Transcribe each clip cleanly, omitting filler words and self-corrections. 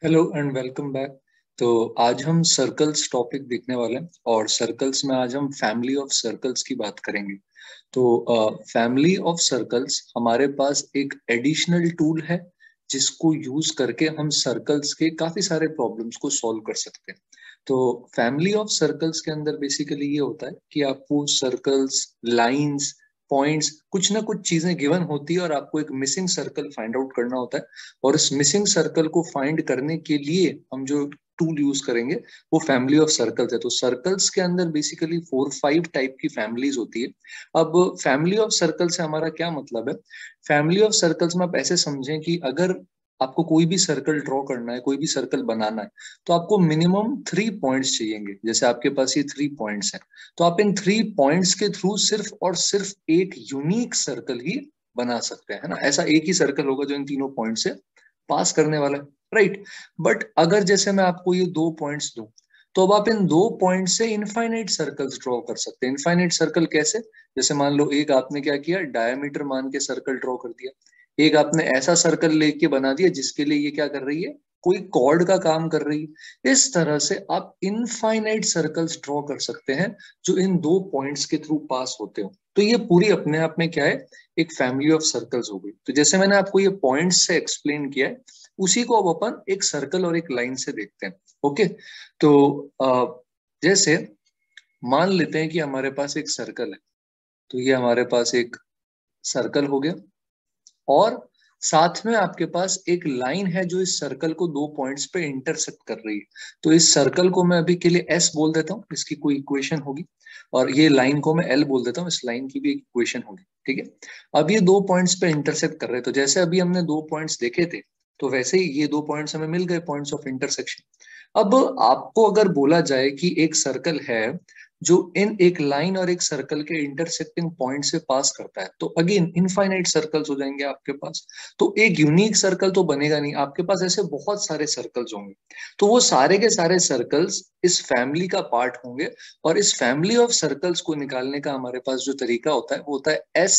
Hello and welcome back. तो आज हम सर्कल्स टॉपिक देखने वाले हैं और सर्कल्स में आज हम फैमिली ऑफ सर्कल्स की बात करेंगे। तो फैमिली ऑफ सर्कल्स हमारे पास एक एडिशनल टूल है जिसको यूज करके हम सर्कल्स के काफी सारे प्रॉब्लम्स को सॉल्व कर सकते हैं। तो फैमिली ऑफ सर्कल्स के अंदर बेसिकली ये होता है कि आपको सर्कल्स, लाइंस, पॉइंट्स, कुछ ना कुछ चीजें गिवन होती है और आपको एक मिसिंग सर्कल फाइंड आउट करना होता है। और इस मिसिंग सर्कल को फाइंड करने के लिए हम जो टूल यूज करेंगे वो फैमिली ऑफ सर्कल्स है। तो सर्कल्स के अंदर बेसिकली 4-5 टाइप की फैमिलीज होती है। अब फैमिली ऑफ सर्कल से हमारा क्या मतलब है? फैमिली ऑफ सर्कल्स में आप ऐसे समझें कि अगर आपको कोई भी सर्कल ड्रॉ करना है, कोई भी सर्कल बनाना है, तो आपको मिनिमम 3 पॉइंट्स चाहिएंगे। जैसे आपके पास ये 3 पॉइंट्स हैं, तो आप इन 3 पॉइंट्स के थ्रू सिर्फ और सिर्फ एक यूनिक सर्कल ही बना सकते हैं, है ना। ऐसा एक ही सर्कल होगा जो इन तीनों पॉइंट से पास करने वाला है, राइट। बट अगर जैसे मैं आपको ये 2 पॉइंट्स दूं, तो अब आप इन 2 पॉइंट से इनफाइनाइट सर्कल्स ड्रॉ कर सकते हैं। इनफाइनाइट सर्कल कैसे? जैसे मान लो एक आपने क्या किया, डायमीटर मान के सर्कल ड्रॉ कर दिया। एक आपने ऐसा सर्कल लेके बना दिया जिसके लिए ये क्या कर रही है, कोई कॉर्ड का काम कर रही है। इस तरह से आप इनफाइनाइट सर्कल्स ड्रॉ कर सकते हैं जो इन 2 पॉइंट्स के थ्रू पास होते हो। तो ये पूरी अपने आप में क्या है, एक फैमिली ऑफ सर्कल्स हो गई। तो जैसे मैंने आपको ये पॉइंट्स से एक्सप्लेन किया है, उसी को अब अपन एक सर्कल और एक लाइन से देखते हैं। ओके। तो जैसे मान लेते हैं कि हमारे पास एक सर्कल है। तो ये हमारे पास एक सर्कल हो गया और साथ में आपके पास एक लाइन है जो इस सर्कल को 2 पॉइंट्स पे इंटरसेक्ट कर रही है। तो इस सर्कल को मैं अभी के लिए एस बोल देता हूँ, इसकी कोई इक्वेशन होगी। और ये लाइन को मैं एल बोल देता हूँ, इस लाइन की भी एक इक्वेशन होगी। ठीक है। अब ये 2 पॉइंट्स पे इंटरसेक्ट कर रहे हैं, तो जैसे अभी हमने 2 पॉइंट्स देखे थे, तो वैसे ही ये 2 पॉइंट्स हमें मिल गए, पॉइंट्स ऑफ इंटरसेक्शन। अब आपको अगर बोला जाए कि एक सर्कल है जो इन एक लाइन और एक सर्कल के इंटरसेक्टिंग पॉइंट से पास करता है, तो अगेन इनफाइनाइट सर्कल्स हो जाएंगे आपके पास। तो एक यूनिक सर्कल तो बनेगा नहीं, आपके पास ऐसे बहुत सारे सर्कल्स होंगे। तो वो सारे के सारे सर्कल्स इस फैमिली का पार्ट होंगे। और इस फैमिली ऑफ सर्कल्स को निकालने का हमारे पास जो तरीका होता है वो होता है S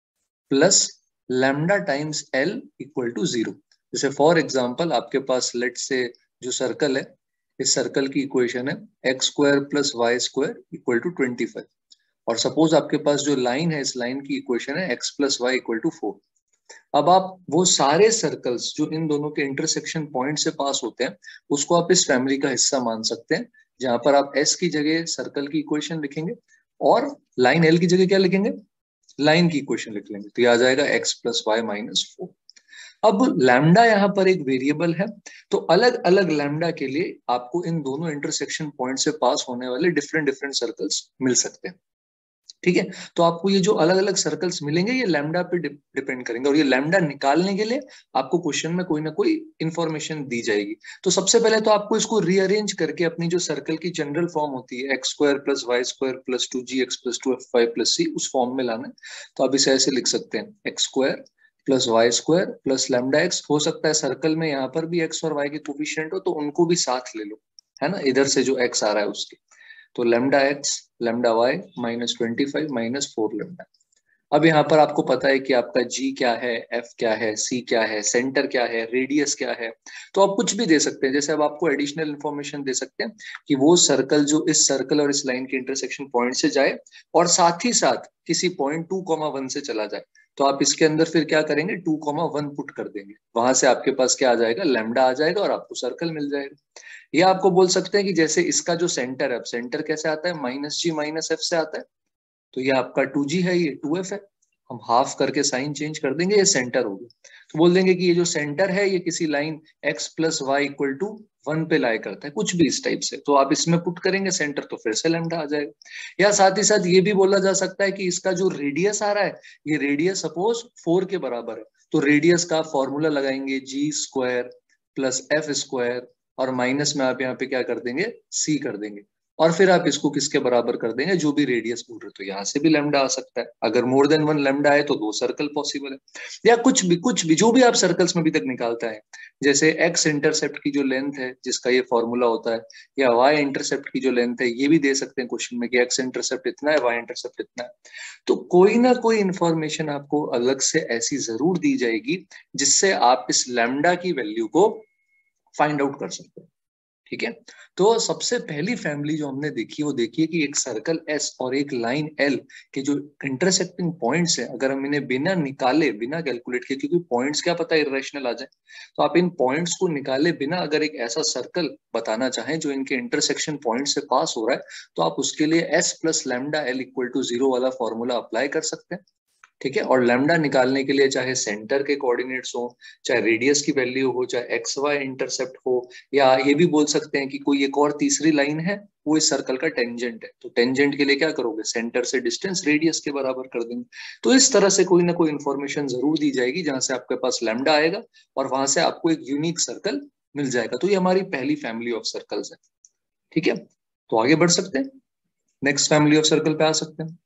plus lambda times L equal to 0। जैसे फॉर एग्जाम्पल आपके पास लेट से जो सर्कल है, इस सर्कल की इक्वेशन है x square plus Y square equal to 25। और सपोज आपके पास जो लाइन है, इस लाइन की इक्वेशन है X plus Y equal to 4। अब आप वो सारे सर्कल्स जो इन दोनों के इंटरसेक्शन पॉइंट से पास होते हैं, उसको आप इस फैमिली का हिस्सा मान सकते हैं। जहां पर आप एस की जगह सर्कल की इक्वेशन लिखेंगे और लाइन एल की जगह क्या लिखेंगे, लाइन की इक्वेशन लिख लेंगे। तो ये आ जाएगा एक्स प्लस वाई माइनस 4। अब लैम्डा यहाँ पर एक वेरिएबल है, तो अलग अलग लैम्डा के लिए आपको इन दोनों इंटरसेक्शन पॉइंट से पास होने वाले डिफरेंट डिफरेंट सर्कल्स मिल सकते हैं। ठीक है। तो आपको ये जो अलग अलग सर्कल्स मिलेंगे ये लैम्डा पे डिपेंड करेंगे, और ये लैम्डा निकालने के लिए आपको क्वेश्चन में कोई ना कोई इंफॉर्मेशन दी जाएगी। तो सबसे पहले तो आपको इसको रीअरेंज करके अपनी जो सर्कल की जनरल फॉर्म होती है x square plus Y square plus 2gx plus 2f5 plus C, उस फॉर्म में लाना है। तो आप इसे ऐसे लिख सकते हैं x square plus Y square plus lambda X. हो सकता है सर्कल में यहाँ पर भी एक्स और वाई के कोफिशिएंट हो, तो उनको भी साथ ले लो, है ना, इधर से जो एक्स आ रहा है उसके। तो lambda X lambda Y minus 25 minus 4 lambda. अब यहाँ पर आपको पता है कि आपका जी क्या है, एफ क्या है, सी क्या है, सेंटर क्या है, रेडियस क्या है। तो आप कुछ भी दे सकते हैं। जैसे अब आपको एडिशनल इंफॉर्मेशन दे सकते हैं कि वो सर्कल जो इस सर्कल और इस लाइन के इंटरसेक्शन पॉइंट से जाए और साथ ही साथ किसी पॉइंट 2,1 से चला जाए। तो आप इसके अंदर फिर क्या करेंगे, 2,1 पुट कर देंगे, वहां से आपके पास क्या आ जाएगा, लेमडा आ जाएगा और आपको सर्कल मिल जाएगा। ये आपको बोल सकते हैं कि जैसे इसका जो सेंटर है, अब सेंटर कैसे आता है, माइनस जी माइनस एफ से आता है। तो ये आपका 2g है, ये 2f है। हम हाफ करके साइन चेंज कर देंगे, ये सेंटर हो गया। तो बोल देंगे कि ये जो सेंटर है ये किसी line x plus Y equal to 1 पे लाई करता है, कुछ भी इस टाइप से। तो आप इसमें पुट करेंगे सेंटर, तो फिर से लैम्डा आ जाएगा। या साथ ही साथ ये भी बोला जा सकता है कि इसका जो रेडियस आ रहा है, ये रेडियस सपोज 4 के बराबर है। तो रेडियस का फॉर्मूला लगाएंगे G square plus F square, और माइनस में आप यहाँ पे क्या कर देंगे, सी कर देंगे। और फिर आप इसको किसके बराबर कर देंगे, जो भी रेडियस बोल रहे हो। तो यहाँ से भी लैम्डा आ सकता है। अगर मोर देन 1 लैम्डा है तो 2 सर्कल पॉसिबल है। या कुछ भी जो भी आप सर्कल्स में भी तक निकालता है। जैसे एक्स इंटरसेप्ट की जो लेंथ है जिसका ये फॉर्मूला होता है, या वाई इंटरसेप्ट की जो लेंथ है, ये भी दे सकते हैं क्वेश्चन में कि एक्स इंटरसेप्ट इतना है, वाई इंटरसेप्ट इतना है। तो कोई ना कोई इंफॉर्मेशन आपको अलग से ऐसी जरूर दी जाएगी जिससे आप इस लैम्डा की वैल्यू को फाइंड आउट कर सकते हैं। ठीक है, तो सबसे पहली फैमिली जो हमने देखी वो देखिए कि एक सर्कल एस और एक लाइन एल के जो इंटरसेक्टिंग पॉइंट्स है, अगर हम इन्हें बिना निकाले, बिना कैलकुलेट किए, क्योंकि पॉइंट्स क्या पता इरेशनल आ जाए, तो आप इन पॉइंट्स को निकाले बिना अगर एक ऐसा सर्कल बताना चाहें जो इनके इंटरसेक्शन पॉइंट से पास हो रहा है, तो आप उसके लिए S plus lambda L equal to 0 वाला फॉर्मूला अप्लाई कर सकते हैं। ठीक है, और लैम्डा निकालने के लिए चाहे सेंटर के कोऑर्डिनेट्स हो, चाहे रेडियस की वैल्यू हो, चाहे एक्स वाई इंटरसेप्ट हो, या ये भी बोल सकते हैं कि कोई एक और तीसरी लाइन है वो इस सर्कल का टेंजेंट है, तो टेंजेंट के लिए क्या करोगे, सेंटर से डिस्टेंस रेडियस के बराबर कर देंगे। तो इस तरह से कोई ना कोई इंफॉर्मेशन जरूर दी जाएगी जहां से आपके पास लैम्डा आएगा और वहां से आपको एक यूनिक सर्कल मिल जाएगा। तो ये हमारी पहली फैमिली ऑफ सर्कल्स है। ठीक है, तो आगे बढ़ सकते हैं, नेक्स्ट फैमिली ऑफ सर्कल पे आ सकते हैं।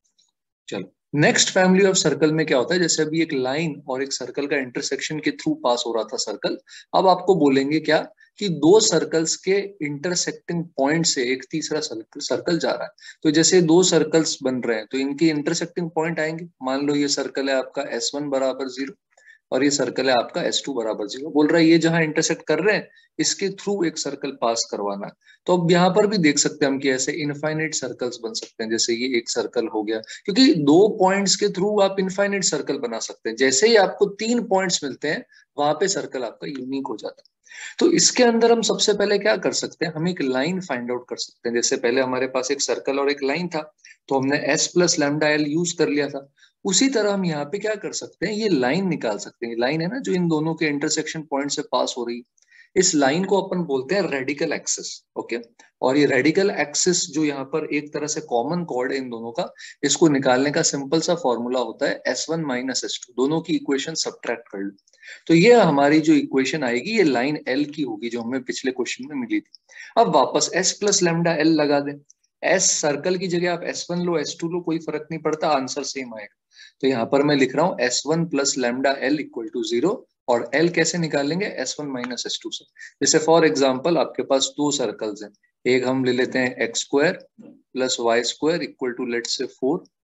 चलो, नेक्स्ट फैमिली ऑफ सर्कल में क्या होता है, जैसे अभी एक लाइन और एक सर्कल का इंटरसेक्शन के थ्रू पास हो रहा था सर्कल, अब आपको बोलेंगे क्या कि दो सर्कल्स के इंटरसेक्टिंग पॉइंट से एक तीसरा सर्कल जा रहा है। तो जैसे दो सर्कल्स बन रहे हैं तो इनके इंटरसेक्टिंग पॉइंट आएंगे। मान लो ये सर्कल है आपका S1 बराबर 0 और ये सर्कल है आपका S2 बराबर 0। बोल रहा है ये जहां इंटरसेक्ट कर रहे हैं इसके थ्रू एक सर्कल पास करवाना है। तो अब यहाँ पर भी देख सकते हैं हम कि ऐसे इनफाइनाइट सर्कल्स बन सकते हैं। जैसे ये एक सर्कल हो गया, क्योंकि दो पॉइंट्स के थ्रू आप इनफाइनाइट सर्कल बना सकते हैं। जैसे ही आपको 3 पॉइंट्स मिलते हैं वहां पे सर्कल आपका यूनिक हो जाता है। तो इसके अंदर हम सबसे पहले क्या कर सकते हैं, हम एक लाइन फाइंड आउट कर सकते हैं। जैसे पहले हमारे पास एक सर्कल और एक लाइन था, तो हमने S plus lambda L use कर लिया था। उसी तरह हम यहाँ पे क्या कर सकते हैं, ये लाइन निकाल सकते हैं। लाइन है ना जो इन दोनों के इंटरसेक्शन पॉइंट से पास हो रही है, इस लाइन को अपन बोलते हैं रेडिकल एक्सिस। ओके, और ये रेडिकल एक्सिस जो यहाँ पर एक तरह से कॉमन कॉर्ड है इन दोनों का, इसको निकालने का सिंपल सा फॉर्मूला होता है S1 माइनस S2। दोनों की इक्वेशन सब्ट्रैक्ट कर लो, तो ये हमारी जो इक्वेशन आएगी ये लाइन L की होगी जो हमें पिछले क्वेश्चन में मिली थी। अब वापस S प्लस लैम्डा L लगा दें। S सर्कल की जगह आप S1 लो S2 लो, कोई फर्क नहीं पड़ता, आंसर सेम आएगा। तो यहाँ पर मैं लिख रहा हूँ S1 plus lambda L equal to 0, और L कैसे निकालेंगे, S1 माइनस S2 से। जैसे फॉर एग्जाम्पल आपके पास दो सर्कल्स हैं, एक हम ले लेते हैं x square plus Y square equal to let's say 4।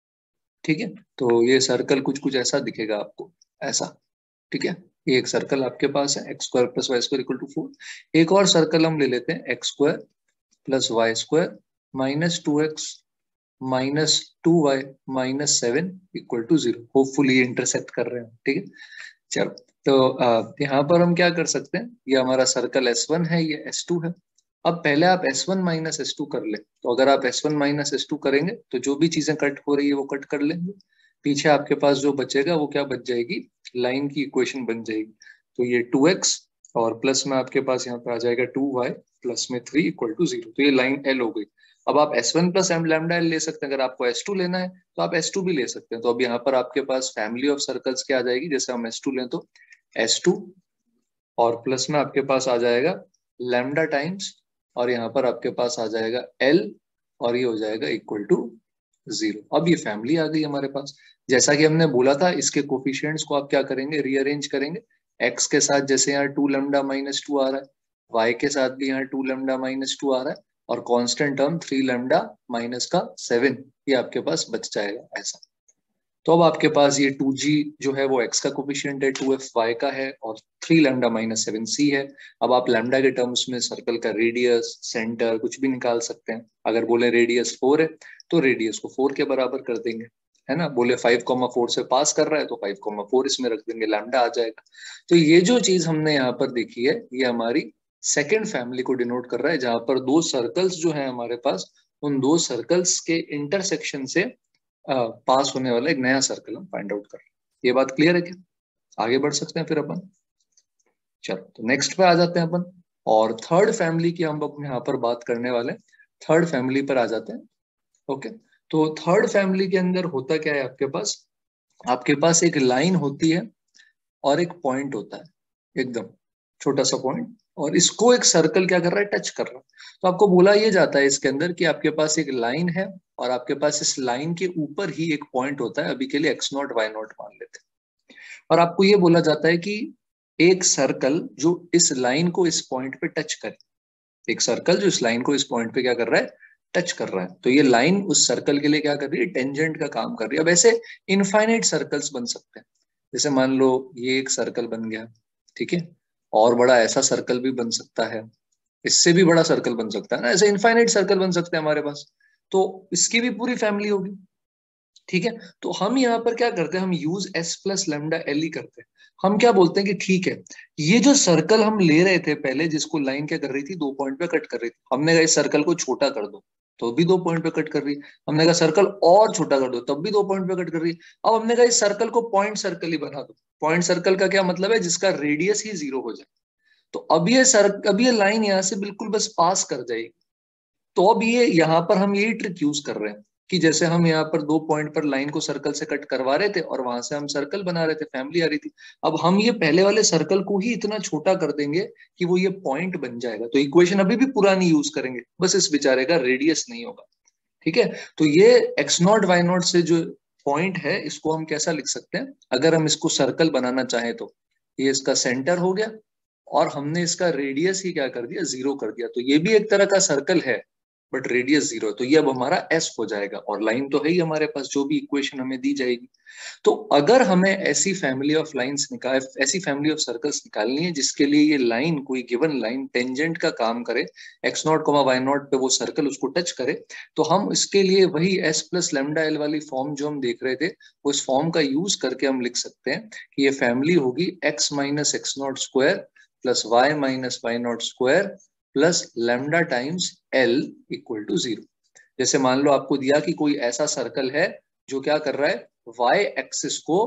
ठीक है, तो ये सर्कल कुछ कुछ ऐसा दिखेगा आपको, ऐसा। ठीक है, ये एक सर्कल आपके पास है x square plus Y square equal to 4। एक और सर्कल हम ले लेते हैं x square plus Y square minus 2x minus 2y minus 7 equal to 0। Hopefully intersect कर रहे हैं। ठीक है, चलो, तो यहाँ पर हम क्या कर सकते हैं, ये हमारा सर्कल S1 है, ये S2 है। अब पहले आप S1 माइनस S2 कर ले, तो अगर आप S1 माइनस S2 करेंगे तो जो भी चीजें कट हो रही है वो कट कर लेंगे। पीछे आपके पास जो बचेगा वो क्या बच जाएगी, लाइन की इक्वेशन बन जाएगी। तो ये 2x और प्लस में आपके पास यहाँ पे आ जाएगा 2y प्लस में 3 इक्वल टू 0। तो ये लाइन L हो गई। अब आप S1 plus M lambda L ले सकते हैं। अगर आपको S2 लेना है तो आप S2 भी ले सकते हैं। तो अब यहाँ पर आपके पास फैमिली ऑफ सर्कल्स क्या आ जाएगी, जैसे हम S2 लें तो S2 और प्लस में आपके पास आ जाएगा लैम्डा टाइम्स, और यहाँ पर आपके पास आ जाएगा L, और ये हो जाएगा इक्वल टू 0। अब ये फैमिली आ गई हमारे पास। जैसा कि हमने बोला था, इसके कोफिशिएंट्स को आप क्या करेंगे, रीअरेंज करेंगे। x के साथ जैसे यहाँ 2 लैम्डा माइनस 2 आ रहा है, y के साथ भी यहाँ 2 लैम्डा माइनस 2 आ रहा है, और कांस्टेंट टर्म 3 लैम्डा माइनस का 7 ये आपके पास बच जाएगा ऐसा। तो अब आपके पास ये 2g जो है वो x का कोफिशिएंट है, 2f y का है, और 3 लैम्डा माइनस 7 c है। अब आप लैम्डा के टर्म्स में सर्कल का रेडियस, सेंटर कुछ भी निकाल सकते हैं। अगर बोले रेडियस 4 है तो रेडियस को 4 के बराबर कर देंगे, है ना। बोले 5,4 से पास कर रहा है तो 5,4 इसमें रख देंगे, लैम्डा आ जाएगा। तो ये जो चीज हमने यहाँ पर देखी है ये हमारी सेकेंड फैमिली को डिनोट कर रहा है, जहां पर दो सर्कल्स जो है हमारे पास, उन दो सर्कल्स के इंटरसेक्शन से पास होने वाला एक नया सर्कल हम फाइंड आउट कर रहे हैं। ये बात क्लियर है क्या, आगे बढ़ सकते हैं फिर अपन। चलो, तो नेक्स्ट पे आ जाते हैं अपन, और थर्ड फैमिली की हम अब यहाँ पर बात करने वाले हैं। थर्ड फैमिली पर आ जाते हैं। ओके, तो थर्ड फैमिली के अंदर होता क्या है, आपके पास एक लाइन होती है और एक पॉइंट होता है, एकदम छोटा सा पॉइंट, और इसको एक सर्कल क्या कर रहा है, टच कर रहा है। तो आपको बोला ये जाता है इसके अंदर कि आपके पास एक लाइन है और आपके पास इस लाइन के ऊपर ही एक पॉइंट होता है। अभी के लिए x0 y0 मान लेते हैं। और आपको ये बोला जाता है कि एक सर्कल जो इस लाइन को इस पॉइंट पे टच करे, एक सर्कल जो इस लाइन को इस पॉइंट पे क्या कर रहा है, टच कर रहा है। तो ये लाइन उस सर्कल के लिए क्या कर रही है, टेंजेंट का काम कर रही है। अब ऐसे इनफाइनाइट सर्कल्स बन सकते हैं। जैसे मान लो ये एक सर्कल बन गया, ठीक है, और बड़ा ऐसा सर्कल भी बन सकता है, इससे भी बड़ा सर्कल बन सकता है ना, ऐसे इनफाइनाइट सर्कल बन सकते हैं हमारे पास, तो इसकी भी पूरी फैमिली होगी। ठीक है, तो हम यहाँ पर क्या करते हैं, हम use S plus lambda L ही करते हैं। हम क्या बोलते हैं कि ठीक है, ये जो सर्कल हम ले रहे थे पहले, जिसको लाइन क्या कर रही थी, 2 पॉइंट पे कट कर रही थी, हमने कहा इस सर्कल को छोटा कर दो, तो भी 2 पॉइंट पे कट कर रही है। हमने कहा सर्कल और छोटा कर दो, तब भी 2 पॉइंट पे कट कर रही है। अब हमने कहा इस सर्कल को पॉइंट सर्कल ही बना दो। पॉइंट सर्कल का क्या मतलब है, जिसका रेडियस ही 0 हो जाए। तो अब ये लाइन यहाँ से बिल्कुल बस पास कर जाएगी। तो अब ये यहाँ पर हम यही ट्रिक यूज कर रहे हैं कि जैसे हम यहाँ पर 2 पॉइंट पर लाइन को सर्कल से कट करवा रहे थे और वहां से हम सर्कल बना रहे थे, फैमिली आ रही थी। अब हम ये पहले वाले सर्कल को ही इतना छोटा कर देंगे कि वो ये पॉइंट बन जाएगा। तो इक्वेशन अभी भी पुरानी यूज करेंगे, बस इस बेचारे का रेडियस नहीं होगा। ठीक है, तो ये एक्स नॉट वाई नॉट से जो पॉइंट है, इसको हम कैसा लिख सकते हैं, अगर हम इसको सर्कल बनाना चाहें तो ये इसका सेंटर हो गया, और हमने इसका रेडियस ही क्या कर दिया, 0 कर दिया। तो ये भी एक तरह का सर्कल है, बट रेडियस 0 है, तो ये अब हमारा एस हो जाएगा, और लाइन तो है ही हमारे पास, जो भी इक्वेशन हमें दी जाएगी। तो अगर हमें ऐसी फैमिली ऑफ लाइंस निकाल ऐसी फैमिली ऑफ सर्कल्स निकालनी है जिसके लिए ये लाइन, कोई गिवन लाइन टेंजेंट का काम करे, x naught comma y naught पे वो सर्कल उसको टच करे, तो हम इसके लिए वही एस प्लस लेमडा एल वाली फॉर्म जो हम देख रहे थे, उस फॉर्म का यूज करके हम लिख सकते हैं कि ये फैमिली होगी x minus x naught square plus y minus y naught square plus lambda times L equal to 0। जैसे मान लो आपको दिया कि कोई ऐसा सर्कल है जो क्या कर रहा है, वाई एक्सिस को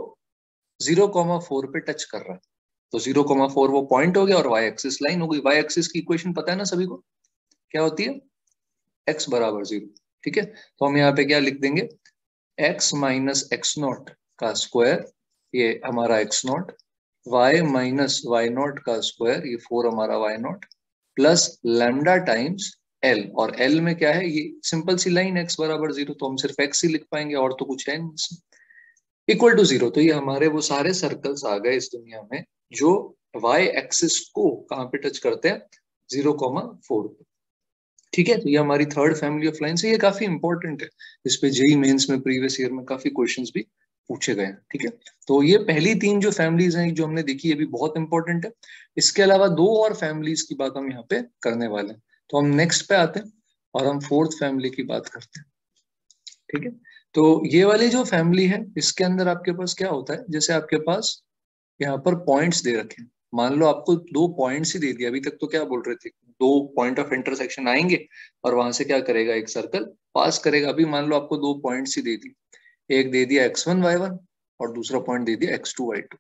0,4 पे टच कर रहा है। तो 0,4 वो पॉइंट हो गया और वाई एक्सिस लाइन हो गई। वाई एक्सिस की इक्वेशन पता है ना सभी को, क्या होती है, एक्स बराबर 0। ठीक है, तो हम यहाँ पे क्या लिख देंगे, एक्स माइनस एक्स नॉट का स्क्वायर, ये हमारा x naught, y minus y naught का स्क्वायर, ये 4 हमारा y naught, plus lambda times L. और एल में क्या है, ये सिंपल सी लाइन एक्स बराबर 0, तो हम सिर्फ एक्स ही लिख पाएंगे, और तो कुछ है नहीं, इक्वल टू 0। तो ये हमारे वो सारे सर्कल्स आ गए इस दुनिया में जो वाई एक्सिस को कहाँ पे टच करते हैं, 0,4 पे। ठीक है, तो ये हमारी थर्ड फैमिली ऑफ लाइन्स है, ये काफी इंपॉर्टेंट है, इस पे जेई मेंस में प्रीवियस ईयर में काफी क्वेश्चंस भी पूछे गए हैं। ठीक है, तो ये पहली 3 जो फैमिलीज हैं जो हमने देखी, ये भी बहुत इंपॉर्टेंट है। इसके अलावा 2 और फैमिलीज की बात हम यहाँ पे करने वाले हैं, तो हम नेक्स्ट पे आते हैं और हम फोर्थ फैमिली की बात करते हैं। ठीक है, तो ये वाली जो फैमिली है, इसके अंदर आपके पास क्या होता है, जैसे आपके पास यहाँ पर पॉइंट्स दे रखे हैं। मान लो आपको 2 पॉइंट्स ही दे दिया, अभी तक तो क्या बोल रहे थे, 2 पॉइंट ऑफ इंटरसेक्शन आएंगे और वहां से क्या करेगा, एक सर्कल पास करेगा। अभी मान लो आपको 2 पॉइंट्स ही दे दी, एक दे दिया x1 y1 और दूसरा पॉइंट दे दिया x2 y2।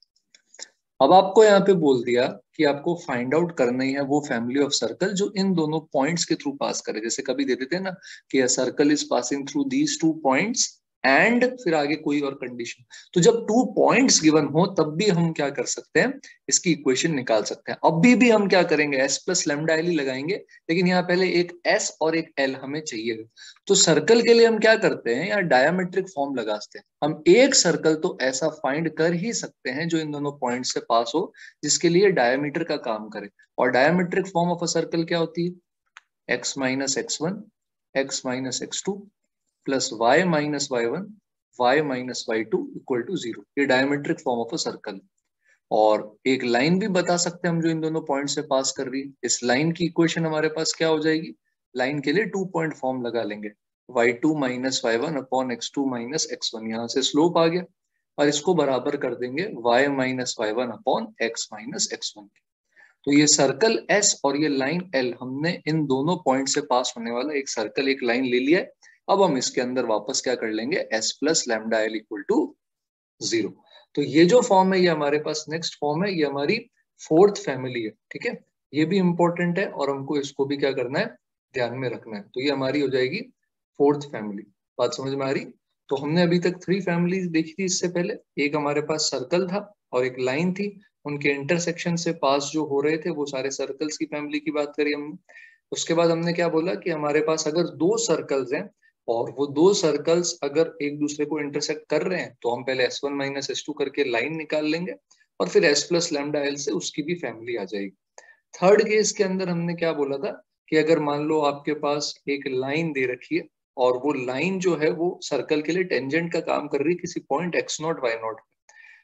अब आपको यहाँ पे बोल दिया कि आपको फाइंड आउट करनी है वो फैमिली ऑफ सर्कल जो इन दोनों पॉइंट्स के थ्रू पास करे। जैसे कभी दे देते हैं ना कि circle is passing through these 2 points and फिर आगे कोई और कंडीशन। तो जब 2 पॉइंट्स गिवन हो तब भी हम क्या कर सकते हैं, इसकी इक्वेशन निकाल सकते हैं। अभी भी हम क्या करेंगे, एस प्लस लेमडा एल ही लगाएंगे, लेकिन यहाँ पहले एक एस और एक एल हमें चाहिए। तो सर्कल के लिए हम क्या करते हैं, यहाँ डायमेट्रिक फॉर्म लगाते हैं। हम एक सर्कल तो ऐसा फाइंड कर ही सकते हैं जो इन दोनों पॉइंट से पास हो, जिसके लिए डायमीटर का काम करे। और diametric form of a circle क्या होती है, x minus x one, x minus x two plus y minus y one, y minus y two equal to 0। ये diametric form of a circle. और एक लाइन भी बता सकते हैं हम जो इन दोनों पॉइंट से पास कर रही है। इस लाइन की इक्वेशन हमारे पास क्या हो जाएगी, लाइन के लिए 2 पॉइंट फॉर्म लगा लेंगे, y2 minus y one upon x2 minus x1। यहाँ से स्लोप आ गया और इसको बराबर कर देंगे y minus y one upon x minus x1। तो ये सर्कल S और ये लाइन L, हमने इन दोनों पॉइंट से पास होने वाला एक सर्कल, एक लाइन ले लिया है। अब हम इसके अंदर वापस क्या कर लेंगे, S plus lambda L equal to 0। तो ये जो फॉर्म है, ये हमारे पास नेक्स्ट फॉर्म है, ये हमारी फोर्थ फैमिली है। ठीक है, ये भी इंपॉर्टेंट है और हमको इसको भी क्या करना है, ध्यान में रखना है। तो ये हमारी हो जाएगी फोर्थ फैमिली। बात समझ में आ रही। तो हमने अभी तक 3 फैमिलीज देखी थी इससे पहले। एक हमारे पास सर्कल था और एक लाइन थी, उनके इंटरसेक्शन से पास जो हो रहे थे वो सारे सर्कल्स की फैमिली की बात करी हमने। उसके बाद हमने क्या बोला कि हमारे पास अगर 2 सर्कल्स हैं और वो 2 सर्कल्स अगर एक दूसरे को इंटरसेक्ट कर रहे हैं, तो हम पहले S1 माइनस S2 करके लाइन निकाल लेंगे और फिर S प्लस लैम्डा एल से उसकी भी फैमिली आ जाएगी। थर्ड केस के अंदर हमने क्या बोला था कि अगर मान लो आपके पास एक लाइन दे रखी है और वो लाइन जो है वो सर्कल के लिए टेंजेंट का काम कर रही है किसी पॉइंट x0 y0,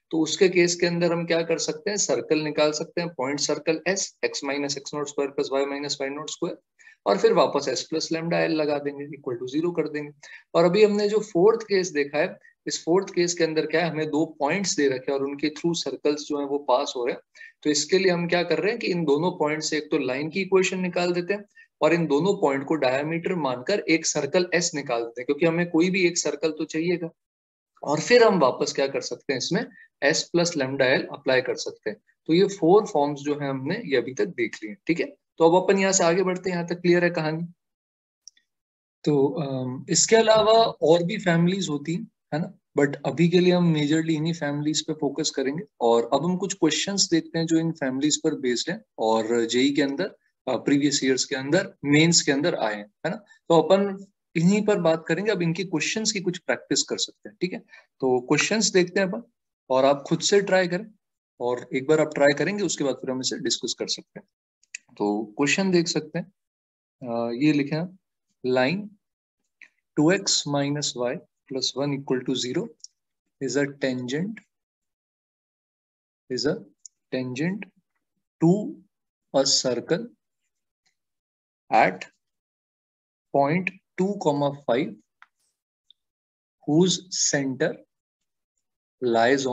तो उसके केस के अंदर हम क्या कर सकते हैं, सर्कल निकाल सकते हैं, point circle S, x minus x naught square plus y minus y naught square, और फिर वापस एस प्लस लेमडा एल लगा देंगे, इक्वल टू 0 कर देंगे। और अभी हमने जो फोर्थ केस देखा है, इस फोर्थ केस के अंदर क्या है, हमें दो पॉइंट्स दे रखे हैं और उनके थ्रू सर्कल्स जो है वो पास हो रहे हैं। तो इसके लिए हम क्या कर रहे हैं कि इन दोनों पॉइंट से एक तो लाइन की इक्वेशन निकाल देते हैं और इन दोनों पॉइंट को डायमीटर मानकर एक सर्कल एस निकाल देते हैं, क्योंकि हमें कोई भी एक सर्कल तो चाहिएगा। और फिर हम वापस क्या कर सकते हैं, इसमें S plus lambda L apply कर सकते हैं। तो ये 4 फॉर्म्स जो है हमने ये अभी तक देख लिए, ठीक है। तो अब अपन यहाँ से आगे बढ़ते हैं, यहाँ तक क्लियर है कहानी। तो इसके अलावा और भी फैमिलीज होती है ना, बट अभी के लिए हम मेजरली इन्हीं फैमिलीज पे फोकस करेंगे। और अब हम कुछ क्वेश्चंस देखते हैं जो इन फैमिलीज पर बेस्ड है और जेई के अंदर, प्रीवियस ईयर्स के अंदर, मेंस के अंदर आए हैं, है ना। तो अपन इन्हीं पर बात करेंगे। अब इनकी क्वेश्चंस की कुछ प्रैक्टिस कर सकते हैं, ठीक है। तो क्वेश्चंस देखते हैं अपन, और आप खुद से ट्राई करें, और एक बार आप ट्राई करेंगे उसके बाद फिर हम इसे डिस्कस कर सकते हैं। तो क्वेश्चन देख सकते हैं, ये लिखे हैं, line 2x minus y plus 1 equal to 0 is a tangent to a circle at point 2, 5 whose center lies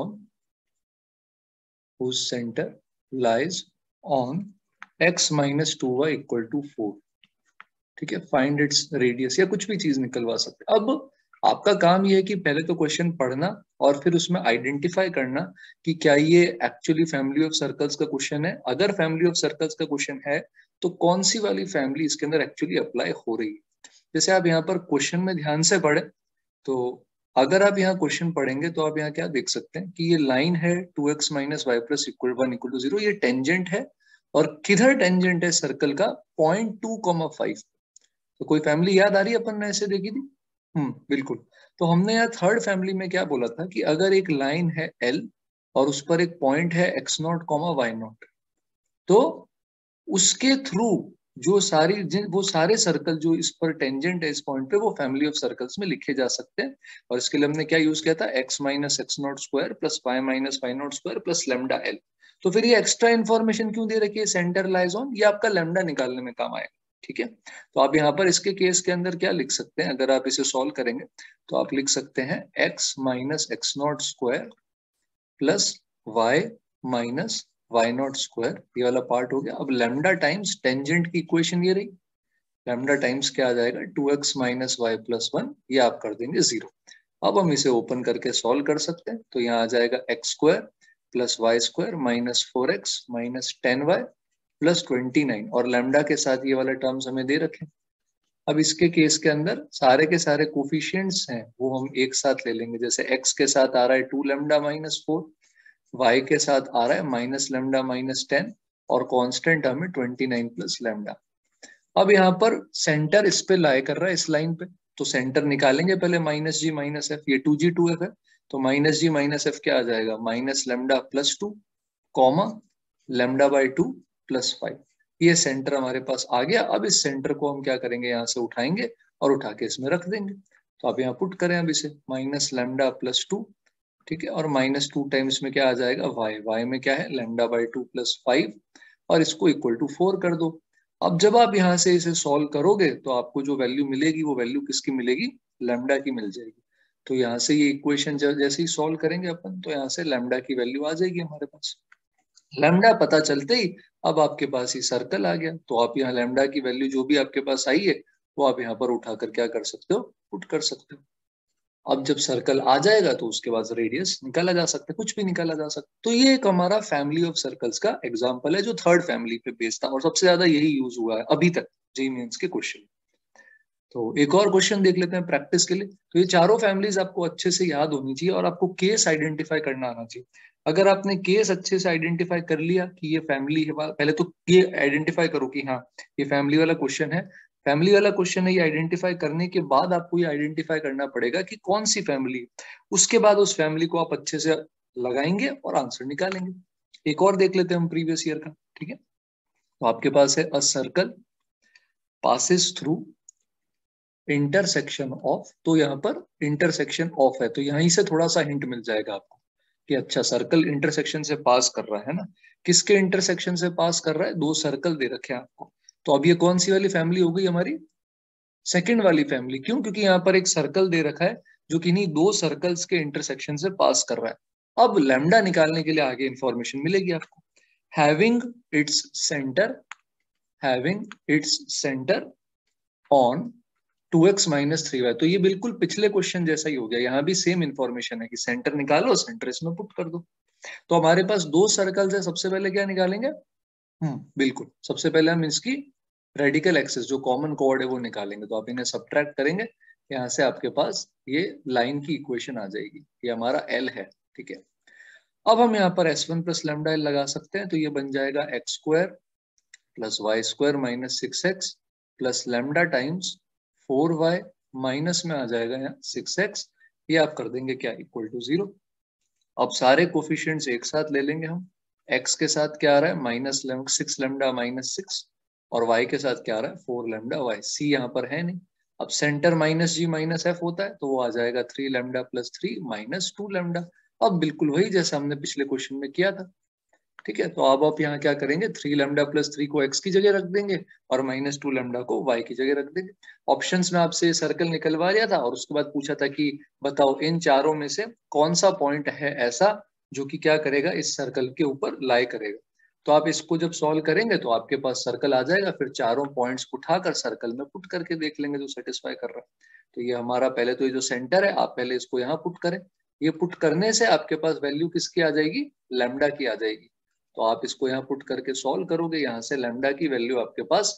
on x minus 2y equal to 4। ठीक है, फाइंड इट्स रेडियस, या कुछ भी चीज निकलवा सकते हैं। अब आपका काम ये है कि पहले तो क्वेश्चन पढ़ना और फिर उसमें आइडेंटिफाई करना कि क्या ये एक्चुअली फैमिली ऑफ सर्कल्स का क्वेश्चन है। अगर फैमिली ऑफ सर्कल्स का क्वेश्चन है तो कौन सी वाली फैमिली इसके अंदर एक्चुअली अप्लाई हो रही है। जैसे आप यहाँ पर क्वेश्चन में ध्यान से पढ़े, तो अगर आप यहाँ क्वेश्चन पढ़ेंगे तो आप यहाँ क्या देख सकते हैं कि ये लाइन है 2x minus y plus equal 1 equal to 0, ये टेंजेंट है। और किधर टेंजेंट है सर्कल का, पॉइंट 2,5। तो कोई फैमिली याद आ रही है, अपन ने ऐसे देखी थी। बिल्कुल। तो हमने यहाँ थर्ड फैमिली में क्या बोला था कि अगर एक लाइन है एल और उस पर एक पॉइंट है x naught comma y naught, तो उसके थ्रू जो वो सारे सर्कल जो इस पर टेंजेंट है इस पॉइंट पे, वो फैमिली ऑफ सर्कल्स में लिखे जा सकते हैं। और इसके लिए हमने क्या यूज किया था, x minus x naught square plus y minus y naught square plus lambda L. तो फिर ये एक्स्ट्रा इन्फॉर्मेशन क्यों दे रखी है, सेंटर लाइज ऑन, ये आपका लेमडा निकालने में काम आएगा, ठीक है। तो आप यहाँ पर इसके केस के अंदर क्या लिख सकते हैं, अगर आप इसे सॉल्व करेंगे तो आप लिख सकते हैं x minus x naught square plus y minus y naught square, ये वाला पार्ट हो गया। अब लेमडा टाइम्स टेंजेंट की इक्वेशन ये रही, लेमडा टाइम्स क्या आ जाएगा, 2x माइनस वाई प्लस 1, ये आप कर देंगे 0। अब हम इसे ओपन करके सॉल्व कर सकते हैं। तो यहाँ आ जाएगा x square plus Y square minus 4x minus 10y plus 29, और लेमडा के साथ ये वाले टर्म्स हमें दे रखे। अब इसके केस के अंदर सारे के सारे कोफिशिएंट्स हैं वो हम एक साथ ले लेंगे। जैसे x के साथ आ रहा है 2 लेमडा माइनस 4, y के साथ आ रहा है माइनस लेमडा माइनस 10, और कांस्टेंट हमें 29 प्लस लेमडा। अब यहाँ पर सेंटर इस पे लाई कर रहा है, इस लाइन पे, तो सेंटर निकालेंगे पहले, माइनस जी माइनस एफ, ये 2g 2f है। तो माइनस जी माइनस एफ क्या आ जाएगा, minus lambda plus 2 comma lambda by 2 plus 5। ये सेंटर हमारे पास आ गया। अब इस सेंटर को हम क्या करेंगे, यहाँ से उठाएंगे और उठा के इसमें रख देंगे। तो आप यहाँ पुट करें अब इसे, माइनस लेमडा प्लस 2, ठीक है, और माइनस 2 टाइम्स में क्या आ जाएगा, वाई में क्या है, लेमडा बाई 2 प्लस 5, और इसको इक्वल टू 4 कर दो। अब जब आप यहाँ से इसे सॉल्व करोगे तो आपको जो वैल्यू मिलेगी वो वैल्यू किसकी मिलेगी, लेमडा की मिल जाएगी। तो यहाँ से ये इक्वेशन जैसे ही सॉल्व करेंगे अपन, तो यहाँ से लेमडा की वैल्यू आ जाएगी हमारे पास। लेमडा पता चलते ही अब आपके पास ये सर्कल आ गया। तो आप यहाँ लेमडा की वैल्यू जो भी आपके पास आई है वो आप यहाँ पर उठाकर क्या कर सकते हो, पुट कर सकते हो। अब जब सर्कल आ जाएगा तो उसके बाद रेडियस निकाला जा सकता है, कुछ भी निकाला जा सकता है। तो ये एक हमारा फैमिली ऑफ सर्कल्स का एग्जांपल है जो थर्ड फैमिली पे बेस्ड था, और सबसे ज्यादा यही यूज हुआ है अभी तक जेईई मेंस के क्वेश्चन। तो एक और क्वेश्चन देख लेते हैं प्रैक्टिस के लिए। तो ये चारों फैमिलीज आपको अच्छे से याद होनी चाहिए और आपको केस आइडेंटिफाई करना आना चाहिए। अगर आपने केस अच्छे से आइडेंटिफाई कर लिया कि ये फैमिली है, पहले तो ये आइडेंटिफाई करो कि हाँ ये फैमिली वाला क्वेश्चन है, फैमिली वाला क्वेश्चन है। ये आइडेंटिफाई करने के बाद आपको ये आइडेंटिफाई करना पड़ेगा कि कौन सी फैमिली। उसके बाद उस फैमिली को आप अच्छे से लगाएंगे और आंसर निकालेंगे। एक और देख लेते हैं हम प्रीवियस ईयर का, ठीक है। तो आपके पास है, a circle passes through intersection of, तो यहाँ पर इंटरसेक्शन ऑफ है, तो यहीं से थोड़ा सा हिंट मिल जाएगा आपको। कि अच्छा सर्कल इंटरसेक्शन से पास कर रहा है ना, किसके इंटरसेक्शन से पास कर रहा है, दो सर्कल दे रखे हैं आपको। तो अब ये कौन सी वाली फैमिली हो गई हमारी, सेकंड वाली फैमिली। क्यों? क्योंकि यहाँ पर एक सर्कल दे रखा है जो किन्हीं दो सर्कल्स के इंटरसेक्शन से पास कर रहा है। अब लैम्डा निकालने के लिए आगे इंफॉर्मेशन मिलेगी आपको। Having its centre, having its centre on 2x minus 3y, तो ये बिल्कुल पिछले क्वेश्चन जैसा ही हो गया। यहाँ भी सेम इंफॉर्मेशन है कि सेंटर निकालो, सेंटर इसमें पुट कर दो। तो हमारे पास दो सर्कल्स है, सबसे पहले क्या निकालेंगे, बिल्कुल सबसे पहले हम इसकी रेडिकल एक्सिस जो कॉमन कोऑर्ड है वो निकालेंगे। तो आप इन्हें सब्ट्रैक्ट करेंगे, यहाँ से आपके पास ये लाइन की इक्वेशन आ जाएगी, ये हमारा एल है, ठीक है। अब हम यहाँ पर s1 प्लस लैम्डा एल लगा सकते हैं, तो ये बन जाएगा x square plus Y square minus 6x plus lambda times 4y minus में आ जाएगा यहाँ 6x, ये आप कर देंगे क्या, इक्वल टू 0। अब सारे कोफिशिएंट्स एक साथ ले लेंगे हम। x के साथ क्या आ रहा है, माइनस 6 लैम्डा माइनस 6, और y के साथ क्या आ रहा है, 4 लैम्डा y। c यहाँ पर है नहीं। अब centre minus g minus f होता है, तो वो आ जाएगा 3 लैम्डा प्लस 3 माइनस 2 लैम्डा। अब बिल्कुल वही जैसा हमने पिछले क्वेश्चन में किया था, ठीक है। तो अब आप यहाँ क्या करेंगे, 3 लैम्डा प्लस 3 को x की जगह रख देंगे और माइनस 2 लैम्डा को y की जगह रख देंगे। ऑप्शंस में आपसे सर्कल निकलवा लिया था और उसके बाद पूछा था कि बताओ इन चारों में से कौन सा पॉइंट है ऐसा जो कि क्या करेगा, इस सर्कल के ऊपर लाई करेगा। तो आप इसको जब सॉल्व करेंगे तो आपके पास सर्कल आ जाएगा, फिर चारों पॉइंट्स उठाकर सर्कल में पुट करके देख लेंगे जो सेटिस्फाई कर रहा है। तो ये हमारा पहले तो ये जो सेंटर है, आप पहले इसको यहाँ पुट करें। ये पुट करने से आपके पास वैल्यू किसकी आ जाएगी, लैम्डा की आ जाएगी। तो आप इसको यहाँ पुट करके सॉल्व करोगे, यहाँ से लैम्डा की वैल्यू आपके पास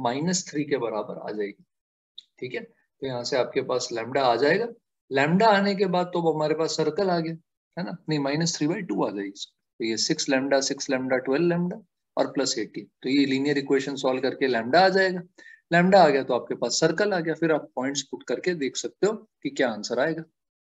-3 के बराबर आ जाएगी, ठीक है। तो यहाँ से आपके पास लैम्डा आ जाएगा। लैम्डा आने के बाद तो हमारे पास सर्कल आ गया, है ना, नहीं -3/2 आ जाएगी। तो ये 6 लैम्डा 6 लैम्डा 12 लैम्डा और प्लस 18, तो ये लीनियर इक्वेशन सॉल्व करके लैम्डा आ जाएगा। लैम्डा आ गया तो आपके पास सर्कल आ गया, फिर आप पॉइंट्स पुट करके देख सकते हो कि क्या आंसर आएगा।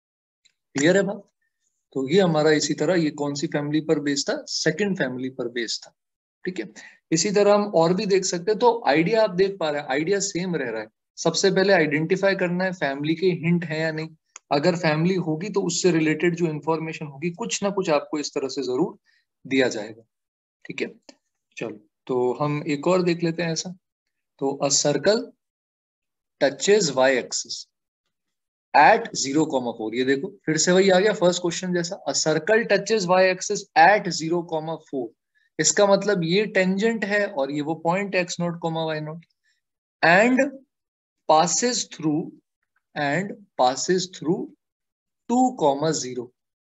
क्लियर है बात? तो ये हमारा इसी तरह, ये कौन सी फैमिली पर बेस्ड था, सेकंड फैमिली पर बेस्ड था, ठीक है। इसी तरह हम और भी देख सकते हैं। तो आइडिया आप देख पा रहे हैं, आइडिया सेम रह रहा है। सबसे पहले आइडेंटिफाई करना है फैमिली के हिंट है या नहीं। अगर फैमिली होगी तो उससे रिलेटेड जो इंफॉर्मेशन होगी कुछ ना कुछ आपको इस तरह से जरूर दिया जाएगा, ठीक है। चलो तो हम एक और देख लेते हैं ऐसा। तो a circle touches y axis at 0,4, ये देखो फिर से वही आ गया फर्स्ट क्वेश्चन जैसा। A circle touches y axis at 0,4, इसका मतलब ये टेंजेंट है और ये वो point x naught comma y naught, and passes through and passes through 2,0,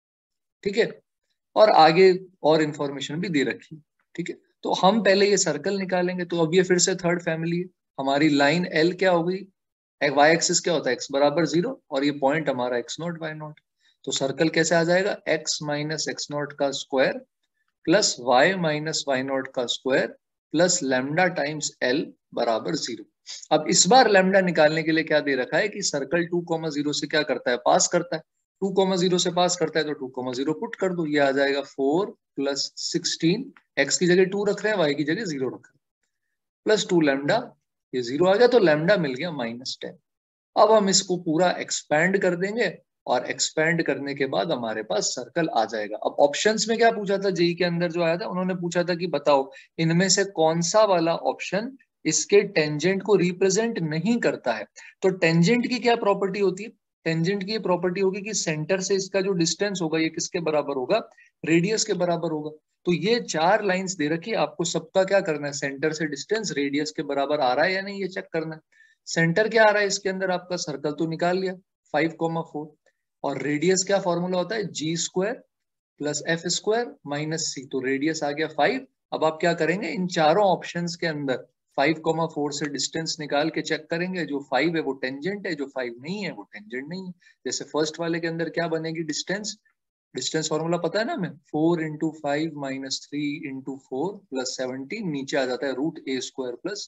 ठीक है। और आगे और इंफॉर्मेशन भी दे रखी है, ठीक है। तो हम पहले ये सर्कल निकालेंगे। तो अब ये फिर से थर्ड फैमिली है। हमारी लाइन एल क्या हो गई, वाई एक्सिस क्या होता है, x बराबर 0, और ये पॉइंट हमारा x नोट y नोट। तो सर्कल कैसे आ जाएगा, x माइनस एक्स नोट का square plus y minus y naught का square plus lambda times l बराबर 0। अब इस बार लैम्डा निकालने के लिए क्या दे रखा है कि सर्कल 2,0 से क्या करता है, पास करता है। 2,0 से पास करता है तो 2,0 पुट कर दो, ये आ जाएगा 4 प्लस 16, x की जगह 2 रख रहे हैं, y की जगह 0 रख रहे हैं, प्लस 2 लैम्डा, ये 0 आ गया तो लैम्डा मिल गया -10। अब हम इसको पूरा एक्सपैंड कर देंगे और एक्सपैंड करने के बाद हमारे पास सर्कल आ जाएगा। अब ऑप्शंस में क्या पूछा था, जेई के अंदर जो आया था, उन्होंने पूछा था कि बताओ इनमें से कौन सा वाला ऑप्शन इसके टेंजेंट को रिप्रेजेंट नहीं करता है। तो टेंजेंट की क्या प्रॉपर्टी होती है, टेंजेंट की प्रॉपर्टी होगी कि सेंटर से इसका जो डिस्टेंस होगा ये किसके बराबर होगा, रेडियस के बराबर होगा। तो ये 4 लाइंस दे रखी है, आपको सबका क्या करना है, सेंटर से डिस्टेंस रेडियस के बराबर आ रहा है या नहीं ये चेक करना है। सेंटर क्या आ रहा है इसके अंदर, आपका सर्कल तो निकाल लिया 5,4, और रेडियस क्या फॉर्मूला होता है, g square plus F square minus c, तो रेडियस आ गया 5। अब आप क्या करेंगे, इन चारों ऑप्शंस के अंदर 5,4 से डिस्टेंस निकाल के चेक करेंगे, जो 5 है वो टेंजेंट है, जो 5 नहीं है वो टेंजेंट नहीं है। जैसे फर्स्ट वाले के अंदर क्या बनेगी, डिस्टेंस, डिस्टेंस फॉर्मूला पता है ना हमें, 4 इंटू 5 माइनस 3 इंटू 4 प्लस 17, नीचे आ जाता है √a² प्लस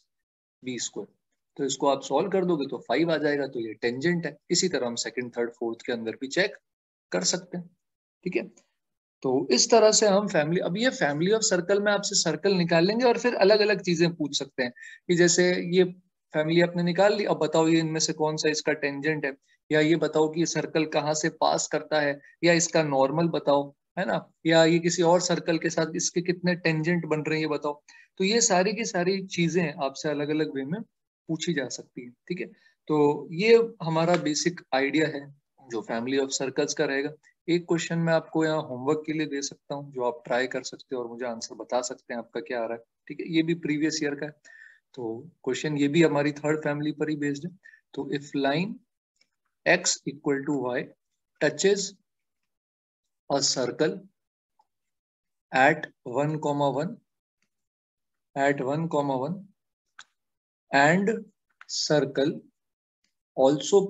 b²। तो इसको आप सॉल्व कर दोगे तो 5 आ जाएगा, तो ये टेंजेंट है। इसी तरह हम सेकंड थर्ड फोर्थ के अंदर भी चेक कर सकते हैं, ठीक है। तो इस तरह से हम फैमिली, अब ये फैमिली ऑफ सर्कल में आपसे सर्कल निकाल लेंगे और फिर अलग अलग चीजें पूछ सकते हैं कि जैसे ये फैमिली आपने निकाल ली, अब बताओ ये इनमें से कौन सा इसका टेंजेंट है, या ये बताओ कि ये सर्कल कहाँ से पास करता है, या इसका नॉर्मल बताओ, है ना, या ये किसी और सर्कल के साथ इसके कितने टेंजेंट बन रहे हैं ये बताओ। तो ये सारी की सारी चीजें आपसे अलग अलग वे में पूछी जा सकती है, ठीक है। तो ये हमारा बेसिक आइडिया है जो फैमिली ऑफ सर्कल्स का रहेगा। एक क्वेश्चन मैं आपको यहाँ होमवर्क के लिए दे सकता हूँ जो आप ट्राई कर सकते हो और मुझे आंसर बता सकते हैं आपका क्या आ रहा है, ठीक है। ये भी प्रीवियस ईयर का है, तो क्वेश्चन ये भी हमारी थर्ड फैमिली पर ही बेस्ड है। तो if line x equal to y touches a circle at 1, 1 at 1, 1 and circle also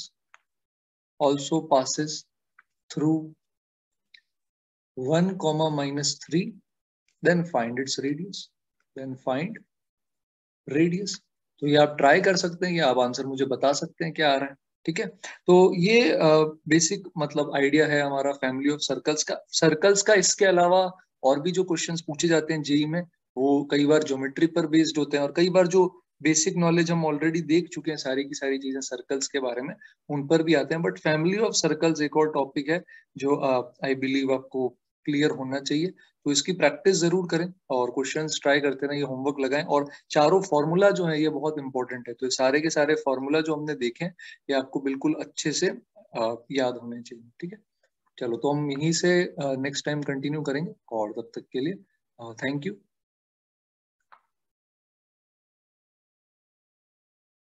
passes through 1, -3, then find its radius। तो ये आप ट्राई कर सकते हैं, या आप आंसर मुझे बता सकते हैं क्या आ रहा है, ठीक है। तो ये बेसिक मतलब आइडिया है हमारा फैमिली ऑफ सर्कल्स का। सर्कल्स का इसके अलावा और भी जो क्वेश्चंस पूछे जाते हैं जेई में, वो कई बार ज्योमेट्री पर बेस्ड होते हैं, और कई बार जो बेसिक नॉलेज हम ऑलरेडी देख चुके हैं सारी की सारी चीजें सर्कल्स के बारे में, उन पर भी आते हैं। बट फैमिली ऑफ सर्कल्स एक और टॉपिक है जो आई बिलीव आपको क्लियर होना चाहिए। तो इसकी प्रैक्टिस जरूर करें और क्वेश्चंस ट्राई करते रहें, ये होमवर्क लगाएं। और चारों फॉर्मूला जो है ये बहुत इंपॉर्टेंट है, तो सारे के सारे फॉर्मूला जो हमने देखे हैं ये आपको बिल्कुल अच्छे से याद होने चाहिए, ठीक है। चलो, तो हम यहीं से नेक्स्ट टाइम कंटिन्यू करेंगे, और तब तक के लिए थैंक यू।